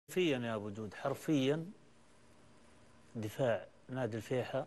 حرفيا يا ابو جود، حرفيا دفاع نادي الفيحاء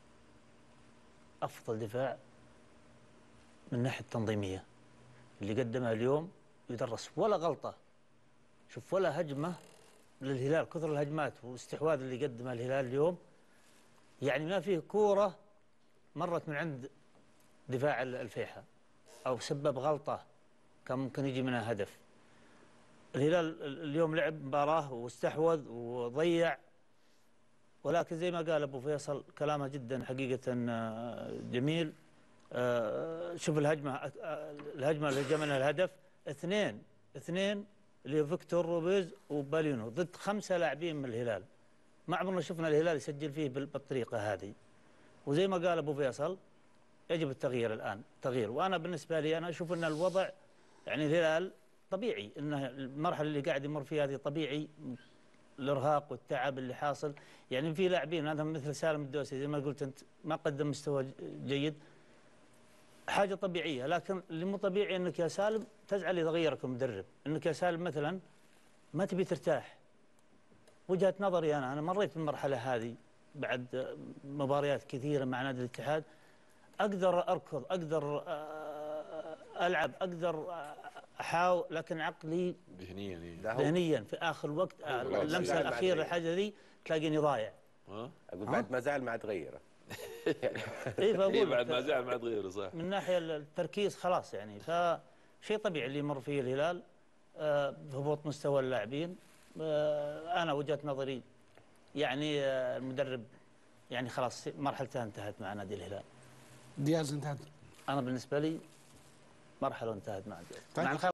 افضل دفاع من الناحيه التنظيميه اللي قدمها اليوم. يدرس ولا غلطه، شوف ولا هجمه للهلال، كثر الهجمات والاستحواذ اللي قدمها الهلال اليوم. يعني ما فيه كوره مرت من عند دفاع الفيحاء او سبب غلطه كان ممكن يجي منها هدف. الهلال اليوم لعب مباراه واستحوذ وضيع، ولكن زي ما قال ابو فيصل كلامه جدا حقيقه جميل. شوف الهجمه اللي جاء منها الهدف، اثنين اللي هو فيكتور روبيز وبالينو ضد 5 لاعبين من الهلال. ما عمرنا شفنا الهلال يسجل فيه بالطريقه هذه. وزي ما قال ابو فيصل يجب التغيير الان، تغيير. وانا بالنسبه لي انا اشوف ان الوضع يعني الهلال طبيعي، انه المرحله اللي قاعد يمر فيها هذه طبيعي، الارهاق والتعب اللي حاصل. يعني في لاعبين هذا مثل سالم الدوسري زي ما قلت انت ما قدم مستوى جيد، حاجه طبيعيه. لكن اللي مو طبيعي انك يا سالم تزعل اذا غيرك المدرب، انك يا سالم مثلا ما تبي ترتاح. وجهه نظري انا مريت بالمرحله هذه بعد مباريات كثيره مع نادي الاتحاد. اقدر اركض، اقدر العب، اقدر احاول، لكن عقلي ذهنيا في اخر وقت اللمسه الاخيره الحاجه ذي تلاقيني ضايع. اقول بعد ما زعل ما تغيره. اي فاقول بعد ما زعل ما تغيره صح. من ناحيه التركيز خلاص يعني، فشيء طبيعي اللي يمر فيه الهلال هبوط مستوى اللاعبين. انا وجهه نظري يعني المدرب يعني خلاص مرحلته انتهت مع نادي الهلال. دياز انتهت. انا بالنسبه لي مرحله انتهت مع دياز.